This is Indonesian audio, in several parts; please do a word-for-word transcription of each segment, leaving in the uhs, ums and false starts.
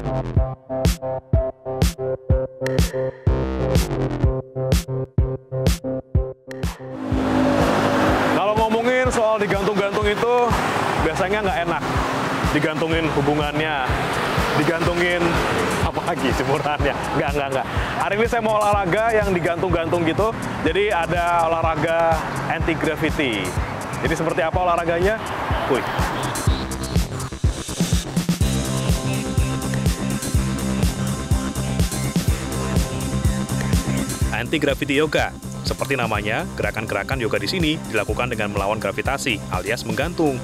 Kalau ngomongin soal digantung-gantung itu biasanya nggak enak. Digantungin hubungannya, digantungin apa lagi jemurannya. Nggak, nggak, nggak. Hari ini saya mau olahraga yang digantung-gantung gitu. Jadi ada olahraga anti-gravity. Jadi seperti apa olahraganya? Wih. Anti-gravity yoga. Seperti namanya, gerakan-gerakan yoga di sini dilakukan dengan melawan gravitasi alias menggantung.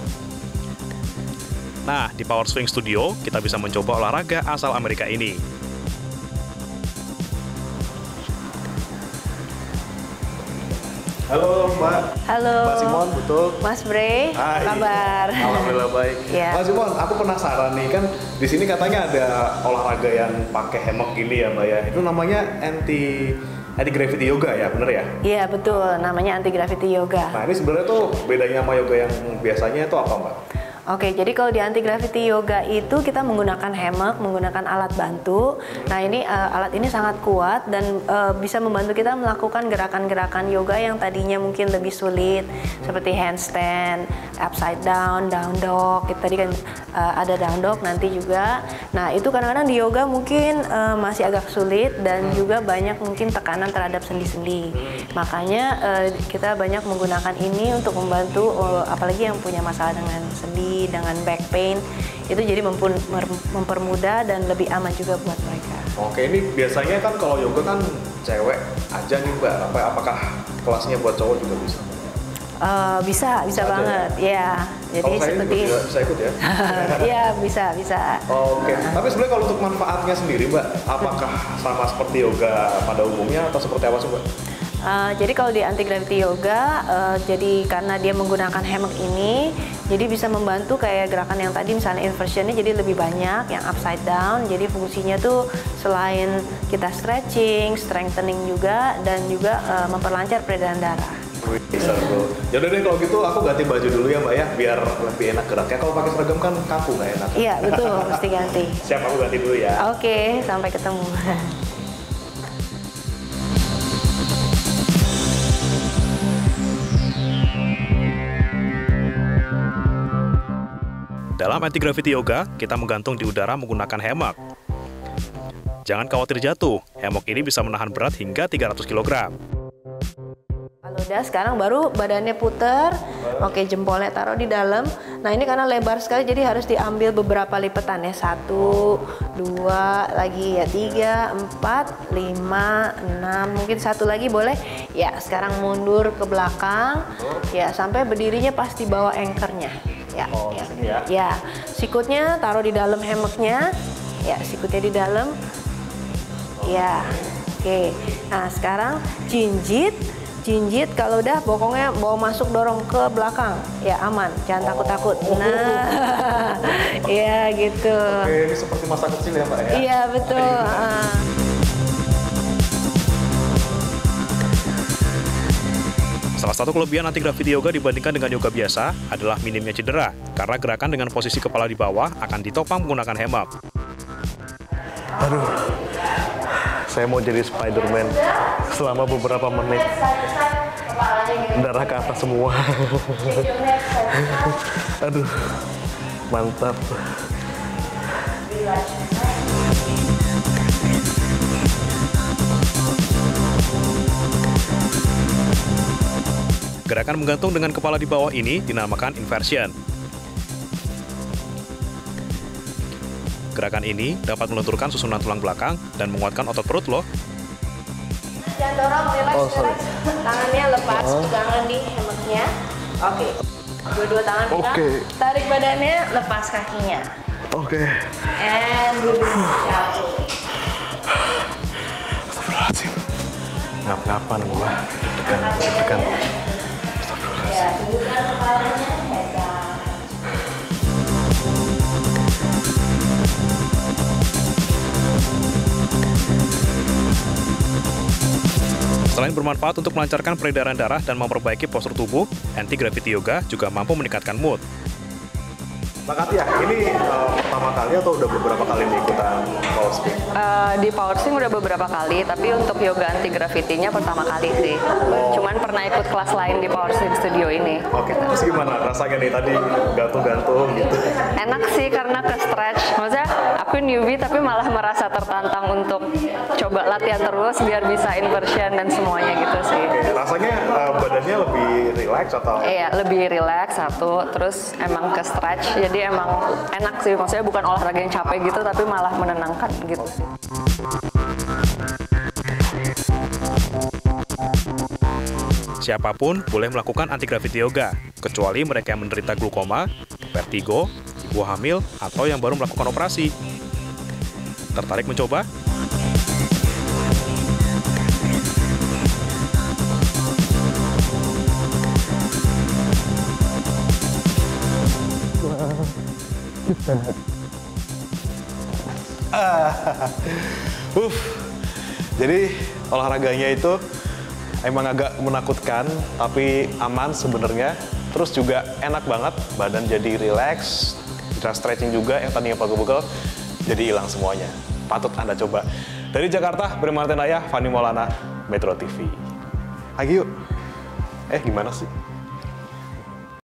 Nah, di Power Swing Studio, kita bisa mencoba olahraga asal Amerika ini. Halo Mbak. Halo. Mbak Simon, betul? Mas Bre, apa kabar? Alhamdulillah baik. Ya. Mbak Simon, aku penasaran nih, kan di sini katanya ada olahraga yang pakai hammock gini ya Mbak ya. Itu namanya anti anti-gravity yoga ya, bener ya? Iya betul, namanya anti-gravity yoga. Nah ini sebenarnya tuh bedanya sama yoga yang biasanya itu apa Mbak? Oke, jadi kalau di anti-gravity yoga itu kita menggunakan hammock, menggunakan alat bantu. Nah ini uh, alat ini sangat kuat dan uh, bisa membantu kita melakukan gerakan-gerakan yoga yang tadinya mungkin lebih sulit, seperti handstand, upside down, down dog. Kita tadi kan uh, ada down dog nanti juga. Nah itu kadang-kadang di yoga mungkin uh, masih agak sulit dan juga banyak mungkin tekanan terhadap sendi-sendi. Makanya uh, kita banyak menggunakan ini untuk membantu uh, apalagi yang punya masalah dengan sendi, dengan back pain, itu jadi mempermudah dan lebih aman juga buat mereka. Oke, ini biasanya kan kalau yoga kan cewek aja nih Mbak, apa apakah kelasnya buat cowok juga bisa? Uh, bisa, bisa Aja banget, ya. ya. Jadi kalau saya seperti juga bisa ikut ya? Iya, bisa, bisa. Oke, tapi sebenarnya kalau untuk manfaatnya sendiri Mbak, apakah sama seperti yoga pada umumnya atau seperti apa sih Mbak? Uh, jadi kalau di anti-gravity yoga, uh, jadi karena dia menggunakan hammock ini, jadi bisa membantu kayak gerakan yang tadi misalnya inversionnya jadi lebih banyak, yang upside down. Jadi fungsinya tuh selain kita stretching, strengthening juga, dan juga uh, memperlancar peredaran darah. Wih, seru. Yaudah deh kalau gitu aku ganti baju dulu ya Mbak ya, biar lebih enak geraknya. Kalau pakai seragam kan kaku nggak enak. Iya betul, mesti ganti. Siap, aku ganti dulu ya. Oke, sampai ketemu. Dalam anti-gravity yoga, kita menggantung di udara menggunakan hammock. Jangan khawatir jatuh, hammock ini bisa menahan berat hingga tiga ratus kilogram. Kalau udah, sekarang baru badannya puter, oke jempolnya taruh di dalam. Nah ini karena lebar sekali, jadi harus diambil beberapa lipatan ya. Satu, dua, lagi ya, tiga, empat, lima, enam, mungkin satu lagi boleh. Ya, sekarang mundur ke belakang, ya sampai berdirinya pas di bawah anchornya. Ya, oh, ya. ya. ya, sikutnya taruh di dalam hammocknya, ya sikutnya di dalam, ya, oke. Nah sekarang jinjit, jinjit kalau udah bokongnya bawa masuk dorong ke belakang, ya aman, jangan takut-takut. Oh. Nah, ya gitu. Oke, ini seperti masa kecil ya Mbak ya? Iya betul. Uh. Salah satu kelebihan anti-gravity yoga dibandingkan dengan yoga biasa adalah minimnya cedera, karena gerakan dengan posisi kepala di bawah akan ditopang menggunakan hammock. Aduh, saya mau jadi Spider-Man selama beberapa menit. Darah ke atas semua. Aduh, mantap. Gerakan menggantung dengan kepala di bawah ini dinamakan inversion. Gerakan ini dapat melenturkan susunan tulang belakang dan menguatkan otot perut loh. Jangan dorong, relax, oh, relax. Tangannya lepas, oh. Pegangan di hammocknya. Oke. Dua-dua tangan pegang. Okay. Tarik badannya, lepas kakinya. Oke. Okay. And duduk. Astagfirullahaladzim. Ngap-ngapan gua. Tekan, tekan. Ya, tundukkan kepalanya, pegang. Selain bermanfaat untuk melancarkan peredaran darah dan memperbaiki postur tubuh, anti-gravity yoga juga mampu meningkatkan mood. Mbak Katia, ini uh, pertama kali atau udah beberapa kali nih ikutan Uh, di Powersing udah beberapa kali, tapi untuk yoga anti gravity-nya pertama kali sih. Oh. Cuman pernah ikut kelas lain di Powersing Studio ini. Oke, terus gimana rasanya nih tadi gantung-gantung gitu? Enak sih karena ke stretch. Maksudnya aku newbie tapi malah merasa tertantang untuk coba latihan terus biar bisa inversion dan semuanya gitu sih. Oke, rasanya uh, badannya lebih relax atau? Iya, lebih relax satu, terus emang ke stretch, jadi emang enak sih. Maksudnya bukan olahraga yang capek gitu, tapi malah menenangkan gitu sih. Siapapun boleh melakukan anti-gravity yoga, kecuali mereka yang menderita glukoma, vertigo, ibu hamil, atau yang baru melakukan operasi. Tertarik mencoba? Uff, jadi olahraganya itu emang agak menakutkan, tapi aman sebenarnya. Terus juga enak banget, badan jadi relax, bisa stretching juga, yang tadinya pegel-pegel jadi hilang semuanya. Patut Anda coba. Dari Jakarta, Beri Martinaya, Fani Maulana, Metro T V. Lagi yuk. Eh, gimana sih?